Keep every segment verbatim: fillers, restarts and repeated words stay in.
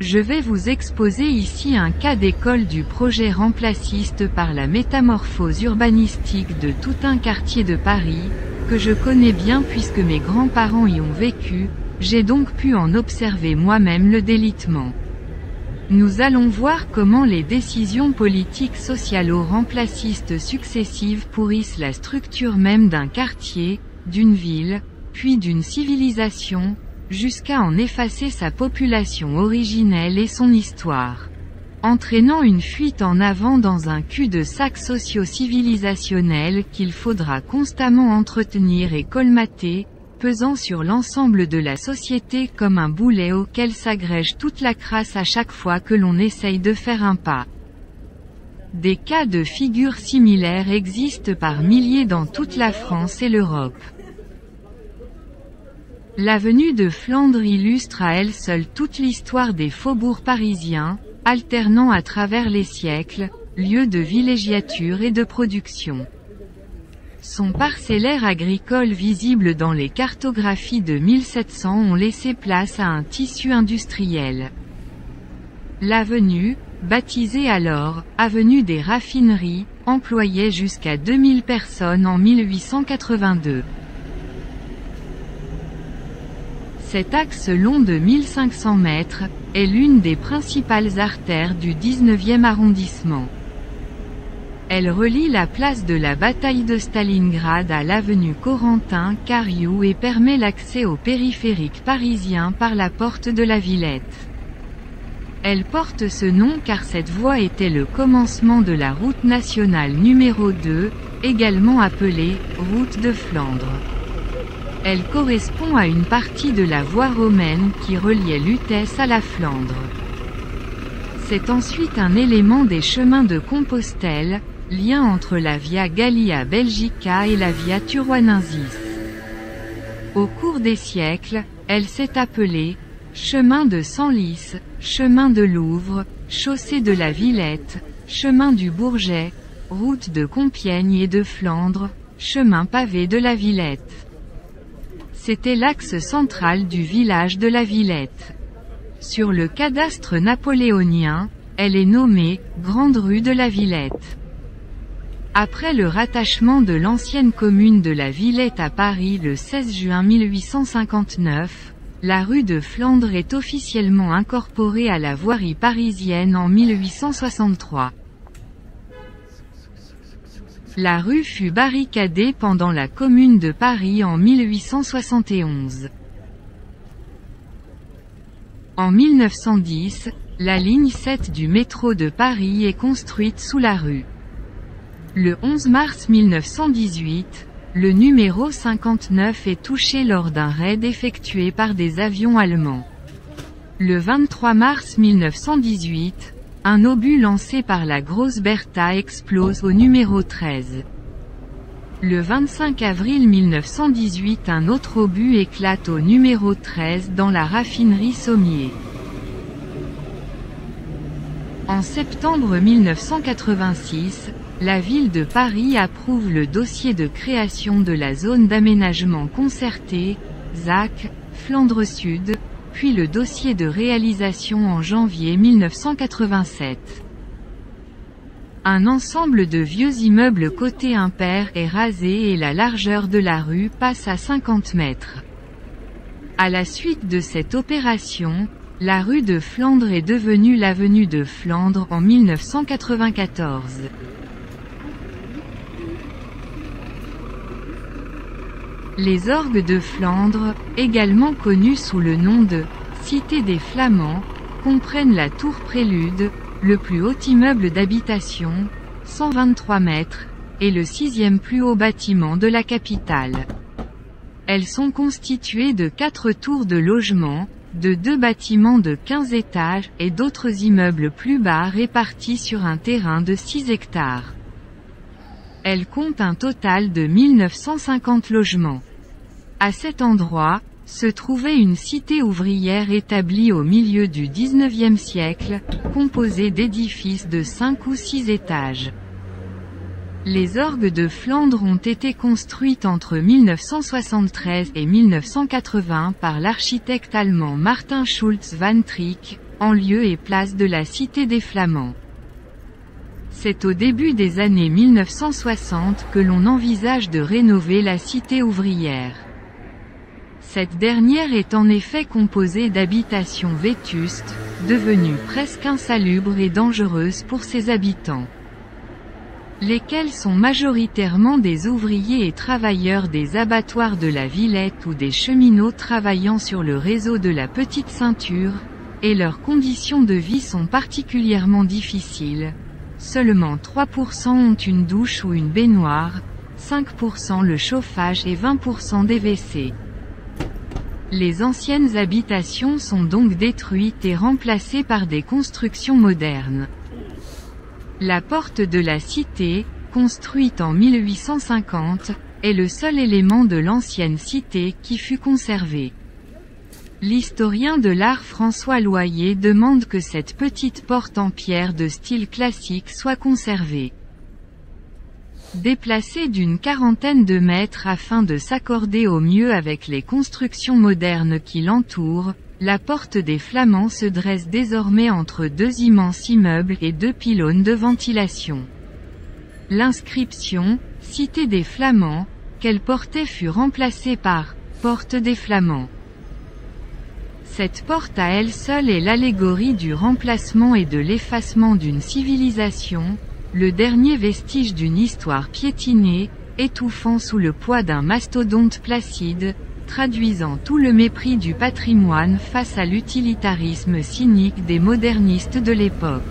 Je vais vous exposer ici un cas d'école du projet remplaciste par la métamorphose urbanistique de tout un quartier de Paris, que je connais bien puisque mes grands-parents y ont vécu, j'ai donc pu en observer moi-même le délitement. Nous allons voir comment les décisions politiques socialo-remplacistes successives pourrissent la structure même d'un quartier, d'une ville, puis d'une civilisation, jusqu'à en effacer sa population originelle et son histoire, entraînant une fuite en avant dans un cul-de-sac socio-civilisationnel qu'il faudra constamment entretenir et colmater, pesant sur l'ensemble de la société comme un boulet auquel s'agrège toute la crasse à chaque fois que l'on essaye de faire un pas. Des cas de figure similaires existent par milliers dans toute la France et l'Europe. L'avenue de Flandre illustre à elle seule toute l'histoire des faubourgs parisiens, alternant à travers les siècles, lieux de villégiature et de production. Son parcellaire agricole visible dans les cartographies de mille sept cents ont laissé place à un tissu industriel. L'avenue, baptisée alors « Avenue des Raffineries », employait jusqu'à deux mille personnes en mille huit cent quatre-vingt-deux. Cet axe long de mille cinq cents mètres, est l'une des principales artères du dix-neuvième arrondissement. Elle relie la place de la bataille de Stalingrad à l'avenue Corentin-Cariou et permet l'accès au périphérique parisien par la porte de la Villette. Elle porte ce nom car cette voie était le commencement de la route nationale numéro deux, également appelée « route de Flandre ». Elle correspond à une partie de la voie romaine qui reliait Lutèce à la Flandre. C'est ensuite un élément des chemins de Compostelle, lien entre la Via Gallia Belgica et la Via Turoanensis. Au cours des siècles, elle s'est appelée chemin de Senlis, chemin de Louvre, chaussée de la Villette, chemin du Bourget, route de Compiègne et de Flandre, chemin pavé de la Villette. C'était l'axe central du village de la Villette. Sur le cadastre napoléonien, elle est nommée Grande rue de la Villette. Après le rattachement de l'ancienne commune de la Villette à Paris le seize juin mille huit cent cinquante-neuf, la rue de Flandre est officiellement incorporée à la voirie parisienne en mille huit cent soixante-trois. La rue fut barricadée pendant la Commune de Paris en mille huit cent soixante et onze. En mille neuf cent dix, la ligne sept du métro de Paris est construite sous la rue. Le onze mars mille neuf cent dix-huit, le numéro cinquante-neuf est touché lors d'un raid effectué par des avions allemands. Le vingt-trois mars mille neuf cent dix-huit, un obus lancé par la Grosse Bertha explose au numéro treize. Le vingt-cinq avril mille neuf cent dix-huit, un autre obus éclate au numéro treize dans la raffinerie Sommier. En septembre mille neuf cent quatre-vingt-six, la ville de Paris approuve le dossier de création de la zone d'aménagement concerté, Z A C, Flandre Sud, puis le dossier de réalisation en janvier mille neuf cent quatre-vingt-sept. Un ensemble de vieux immeubles côté impair est rasé et la largeur de la rue passe à cinquante mètres. À la suite de cette opération, la rue de Flandre est devenue l'avenue de Flandre en mille neuf cent quatre-vingt-quatorze. Les orgues de Flandre, également connus sous le nom de « Cité des Flamands », comprennent la tour Prélude, le plus haut immeuble d'habitation, cent vingt-trois mètres, et le sixième plus haut bâtiment de la capitale. Elles sont constituées de quatre tours de logement, de deux bâtiments de quinze étages et d'autres immeubles plus bas répartis sur un terrain de six hectares. Elle compte un total de mille neuf cent cinquante logements. À cet endroit, se trouvait une cité ouvrière établie au milieu du dix-neuvième siècle, composée d'édifices de cinq ou six étages. Les orgues de Flandre ont été construites entre mille neuf cent soixante-treize et mille neuf cent quatre-vingts par l'architecte allemand Martin Schulz van Trick, en lieu et place de la Cité des Flamands. C'est au début des années mille neuf cent soixante que l'on envisage de rénover la cité ouvrière. Cette dernière est en effet composée d'habitations vétustes, devenues presque insalubres et dangereuses pour ses habitants, lesquels sont majoritairement des ouvriers et travailleurs des abattoirs de la Villette ou des cheminots travaillant sur le réseau de la Petite Ceinture, et leurs conditions de vie sont particulièrement difficiles. Seulement trois pour cent ont une douche ou une baignoire, cinq pour cent le chauffage et vingt pour cent des W C. Les anciennes habitations sont donc détruites et remplacées par des constructions modernes. La porte de la cité, construite en mille huit cent cinquante, est le seul élément de l'ancienne cité qui fut conservé. L'historien de l'art François Loyer demande que cette petite porte en pierre de style classique soit conservée. Déplacée d'une quarantaine de mètres afin de s'accorder au mieux avec les constructions modernes qui l'entourent, la porte des Flamands se dresse désormais entre deux immenses immeubles et deux pylônes de ventilation. L'inscription « Cité des Flamands » qu'elle portait fut remplacée par « Porte des Flamands ». Cette porte à elle seule est l'allégorie du remplacement et de l'effacement d'une civilisation, le dernier vestige d'une histoire piétinée, étouffant sous le poids d'un mastodonte placide, traduisant tout le mépris du patrimoine face à l'utilitarisme cynique des modernistes de l'époque.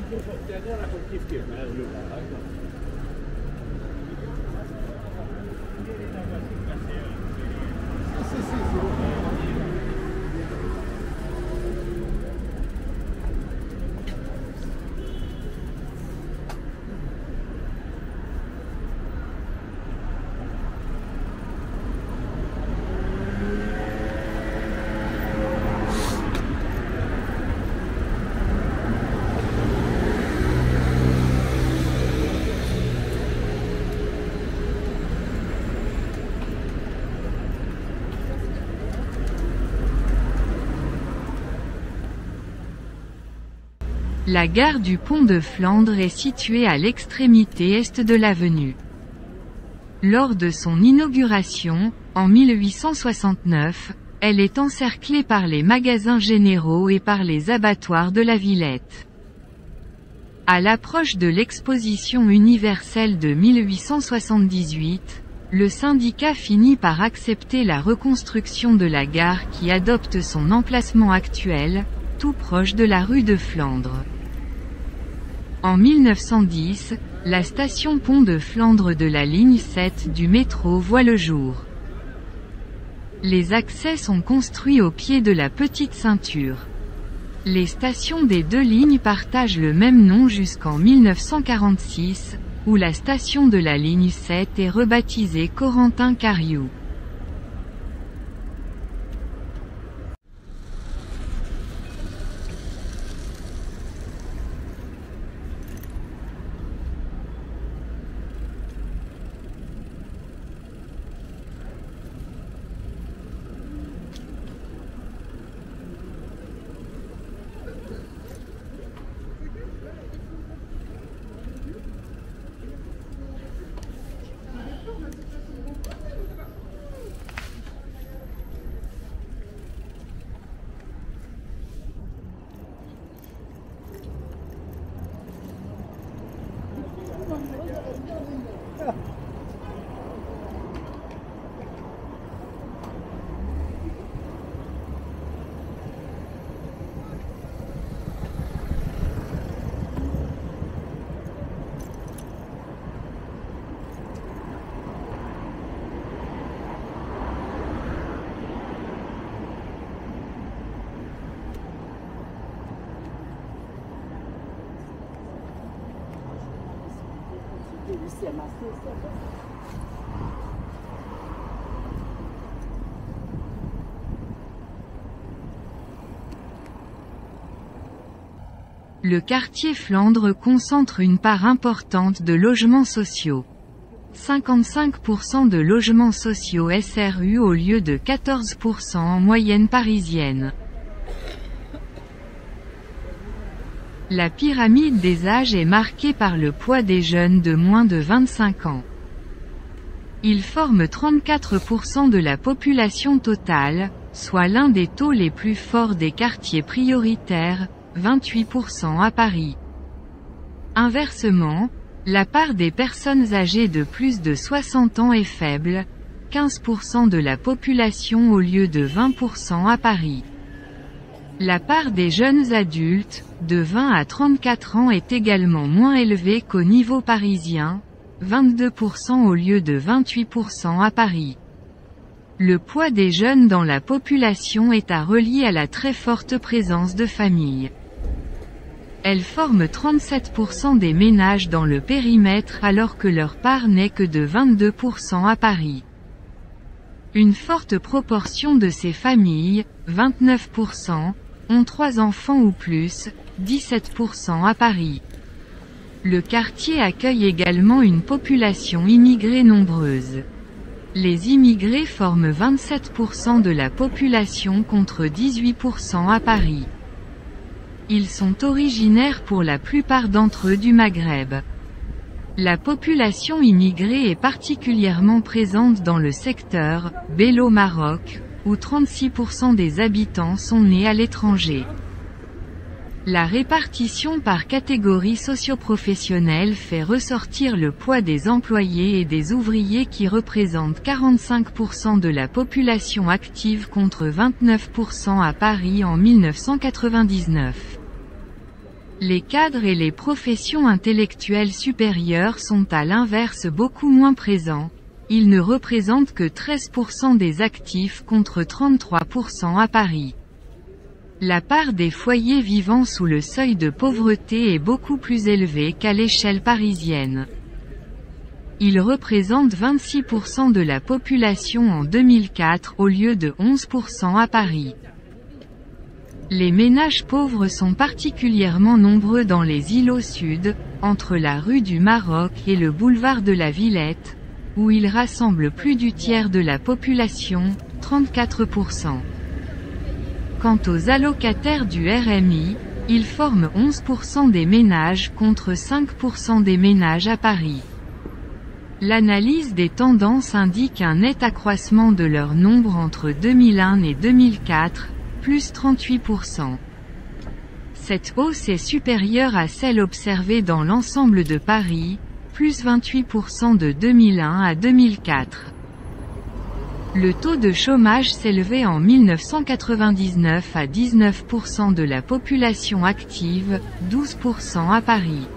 La gare du Pont de Flandre est située à l'extrémité est de l'avenue. Lors de son inauguration, en mille huit cent soixante-neuf, elle est encerclée par les magasins généraux et par les abattoirs de la Villette. À l'approche de l'exposition universelle de mille huit cent soixante-dix-huit, le syndicat finit par accepter la reconstruction de la gare qui adopte son emplacement actuel, tout proche de la rue de Flandre. En mille neuf cent dix, la station Pont de Flandre de la ligne sept du métro voit le jour. Les accès sont construits au pied de la petite ceinture. Les stations des deux lignes partagent le même nom jusqu'en mille neuf cent quarante-six, où la station de la ligne sept est rebaptisée Corentin-Cariou. Le quartier Flandre concentre une part importante de logements sociaux. cinquante-cinq pour cent de logements sociaux S R U au lieu de quatorze pour cent en moyenne parisienne. La pyramide des âges est marquée par le poids des jeunes de moins de vingt-cinq ans. Ils forment trente-quatre pour cent de la population totale, soit l'un des taux les plus forts des quartiers prioritaires, vingt-huit pour cent à Paris. Inversement, la part des personnes âgées de plus de soixante ans est faible, quinze pour cent de la population au lieu de vingt pour cent à Paris. La part des jeunes adultes, de vingt à trente-quatre ans est également moins élevée qu'au niveau parisien, vingt-deux pour cent au lieu de vingt-huit pour cent à Paris. Le poids des jeunes dans la population est à relier à la très forte présence de familles. Elles forment trente-sept pour cent des ménages dans le périmètre alors que leur part n'est que de vingt-deux pour cent à Paris. Une forte proportion de ces familles, vingt-neuf pour cent, ont trois enfants ou plus, dix-sept pour cent à Paris. Le quartier accueille également une population immigrée nombreuse. Les immigrés forment vingt-sept pour cent de la population contre dix-huit pour cent à Paris. Ils sont originaires pour la plupart d'entre eux du Maghreb. La population immigrée est particulièrement présente dans le secteur Bello-Maroc, où trente-six pour cent des habitants sont nés à l'étranger. La répartition par catégorie socio-professionnelle fait ressortir le poids des employés et des ouvriers qui représentent quarante-cinq pour cent de la population active contre vingt-neuf pour cent à Paris en mille neuf cent quatre-vingt-dix-neuf. Les cadres et les professions intellectuelles supérieures sont à l'inverse beaucoup moins présents. Ils ne représentent que treize pour cent des actifs contre trente-trois pour cent à Paris. La part des foyers vivant sous le seuil de pauvreté est beaucoup plus élevée qu'à l'échelle parisienne. Ils représentent vingt-six pour cent de la population en deux mille quatre au lieu de onze pour cent à Paris. Les ménages pauvres sont particulièrement nombreux dans les îlots sud, entre la rue du Maroc et le boulevard de la Villette, où ils rassemblent plus du tiers de la population, trente-quatre pour cent. Quant aux allocataires du R M I, ils forment onze pour cent des ménages contre cinq pour cent des ménages à Paris. L'analyse des tendances indique un net accroissement de leur nombre entre deux mille un et deux mille quatre, plus trente-huit pour cent. Cette hausse est supérieure à celle observée dans l'ensemble de Paris, plus vingt-huit pour cent de deux mille un à deux mille quatre. Le taux de chômage s'élevait en mille neuf cent quatre-vingt-dix-neuf à dix-neuf pour cent de la population active, douze pour cent à Paris.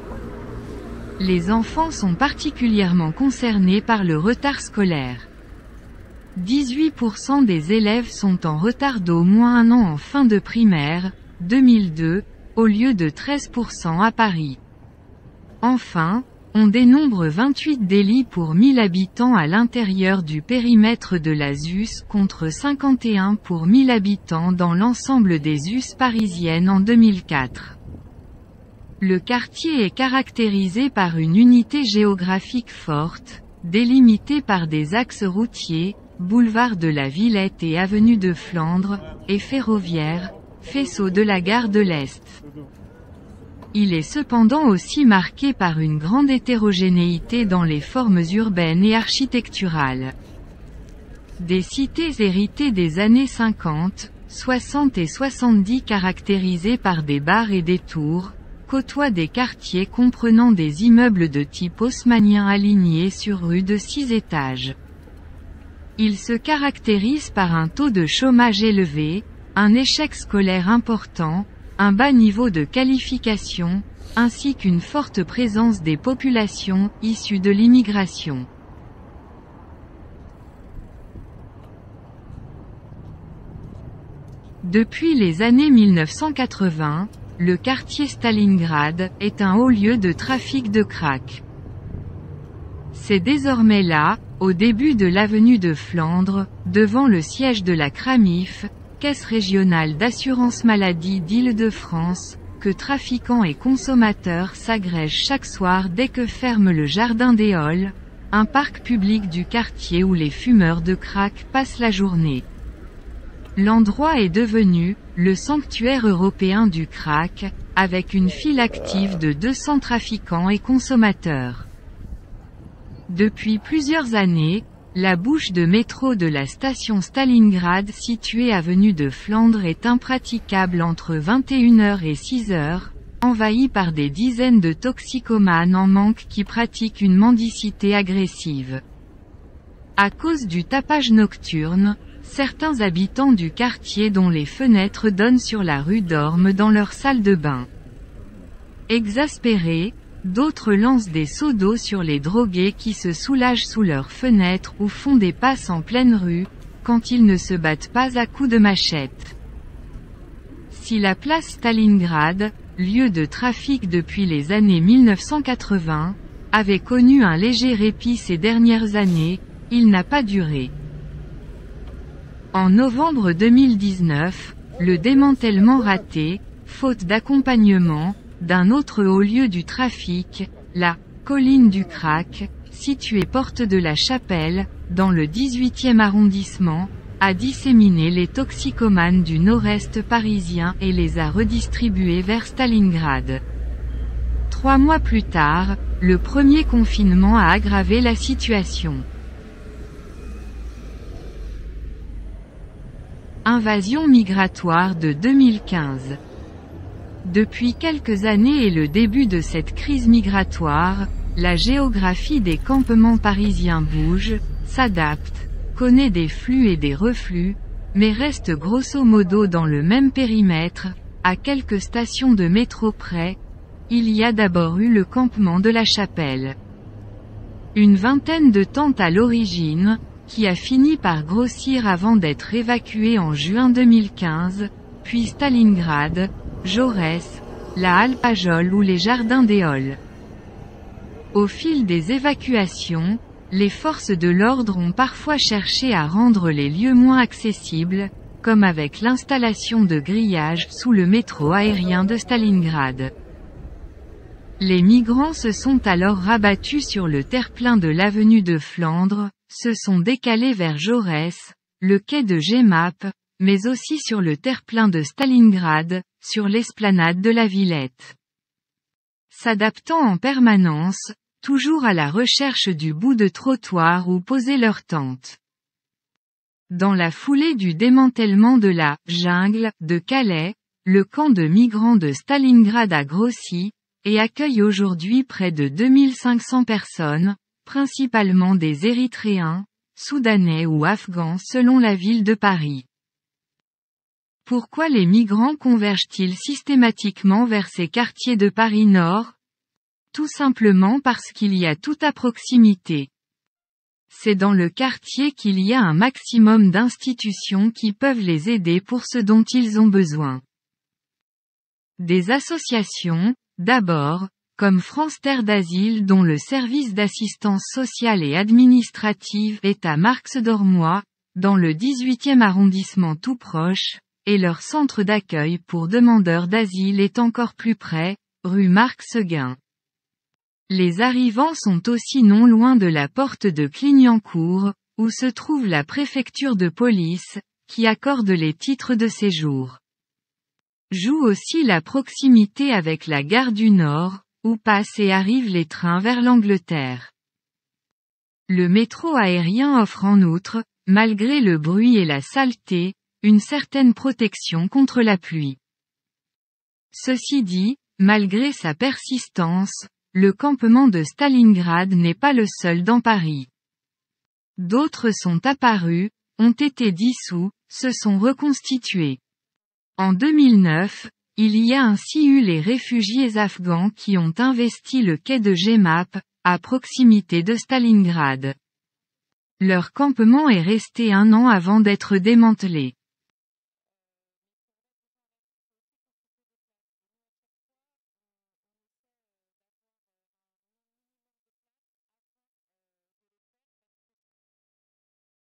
Les enfants sont particulièrement concernés par le retard scolaire. dix-huit pour cent des élèves sont en retard d'au moins un an en fin de primaire, deux mille deux, au lieu de treize pour cent à Paris. Enfin, on dénombre vingt-huit délits pour mille habitants à l'intérieur du périmètre de la Z U S contre cinquante et un pour mille habitants dans l'ensemble des U S parisiennes en deux mille quatre. Le quartier est caractérisé par une unité géographique forte, délimitée par des axes routiers, boulevard de la Villette et avenue de Flandre, et ferroviaire, faisceau de la gare de l'Est. Il est cependant aussi marqué par une grande hétérogénéité dans les formes urbaines et architecturales. Des cités héritées des années cinquante, soixante et soixante-dix caractérisées par des bars et des tours, côtoient des quartiers comprenant des immeubles de type haussmannien alignés sur rue de six étages. Ils se caractérisent par un taux de chômage élevé, un échec scolaire important, un bas niveau de qualification, ainsi qu'une forte présence des populations issues de l'immigration. Depuis les années mille neuf cent quatre-vingts, le quartier Stalingrad est un haut lieu de trafic de crack. C'est désormais là, au début de l'avenue de Flandre, devant le siège de la Cramif, Caisse régionale d'assurance maladie d'Île-de-France, que trafiquants et consommateurs s'agrègent chaque soir dès que ferme le Jardin des Halles, un parc public du quartier où les fumeurs de crack passent la journée. L'endroit est devenu le sanctuaire européen du crack, avec une file active de deux cents trafiquants et consommateurs. Depuis plusieurs années, la bouche de métro de la station Stalingrad située avenue de Flandre est impraticable entre vingt et une heures et six heures, envahie par des dizaines de toxicomanes en manque qui pratiquent une mendicité agressive. À cause du tapage nocturne, certains habitants du quartier dont les fenêtres donnent sur la rue dorment dans leur salle de bain. Exaspérés, d'autres lancent des seaux d'eau sur les drogués qui se soulagent sous leurs fenêtres ou font des passes en pleine rue, quand ils ne se battent pas à coups de machette. Si la place Stalingrad, lieu de trafic depuis les années mille neuf cent quatre-vingts, avait connu un léger répit ces dernières années, il n'a pas duré. En novembre deux mille dix-neuf, le démantèlement raté, faute d'accompagnement, d'un autre haut lieu du trafic, la colline du crack, située porte de la Chapelle, dans le dix-huitième arrondissement, a disséminé les toxicomanes du nord-est parisien et les a redistribués vers Stalingrad. Trois mois plus tard, le premier confinement a aggravé la situation. Invasion migratoire de deux mille quinze. Depuis quelques années et le début de cette crise migratoire, la géographie des campements parisiens bouge, s'adapte, connaît des flux et des reflux, mais reste grosso modo dans le même périmètre, à quelques stations de métro près, il y a d'abord eu le campement de la Chapelle. Une vingtaine de tentes à l'origine, qui a fini par grossir avant d'être évacuée en juin deux mille quinze, puis Stalingrad, Jaurès, la halle Pajol ou les jardins d'Éole. Au fil des évacuations, les forces de l'ordre ont parfois cherché à rendre les lieux moins accessibles, comme avec l'installation de grillages sous le métro aérien de Stalingrad. Les migrants se sont alors rabattus sur le terre-plein de l'avenue de Flandre, se sont décalés vers Jaurès, le quai de Jemappes, mais aussi sur le terre-plein de Stalingrad, sur l'esplanade de la Villette. S'adaptant en permanence, toujours à la recherche du bout de trottoir où poser leur tente. Dans la foulée du démantèlement de la « jungle » de Calais, le camp de migrants de Stalingrad a grossi, et accueille aujourd'hui près de deux mille cinq cents personnes, principalement des Érythréens, Soudanais ou Afghans selon la ville de Paris. Pourquoi les migrants convergent-ils systématiquement vers ces quartiers de Paris Nord? Tout simplement parce qu'il y a tout à proximité. C'est dans le quartier qu'il y a un maximum d'institutions qui peuvent les aider pour ce dont ils ont besoin. Des associations, d'abord, comme France Terre d'Asile dont le service d'assistance sociale et administrative est à Marx-Dormois, dans le dix-huitième arrondissement tout proche, et leur centre d'accueil pour demandeurs d'asile est encore plus près, rue Marc-Seguin. Les arrivants sont aussi non loin de la porte de Clignancourt, où se trouve la préfecture de police, qui accorde les titres de séjour. Joue aussi la proximité avec la gare du Nord, où passent et arrivent les trains vers l'Angleterre. Le métro aérien offre en outre, malgré le bruit et la saleté, une certaine protection contre la pluie. Ceci dit, malgré sa persistance, le campement de Stalingrad n'est pas le seul dans Paris. D'autres sont apparus, ont été dissous, se sont reconstitués. En deux mille neuf, il y a ainsi eu les réfugiés afghans qui ont investi le quai de Jemappes, à proximité de Stalingrad. Leur campement est resté un an avant d'être démantelé.